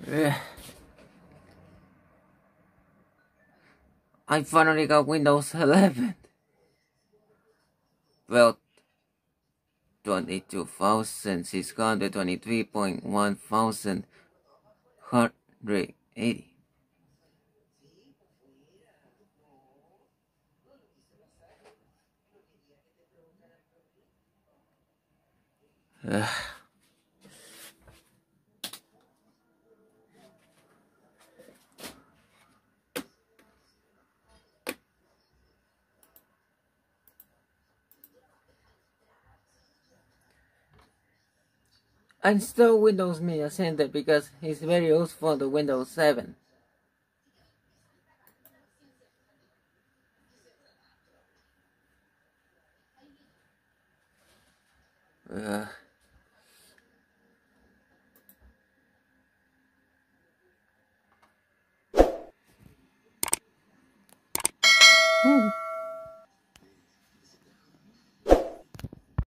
I finally got Windows 11. Well, 22,623.1 thousand 180. I installed Windows Media Center because it's very useful to Windows 7.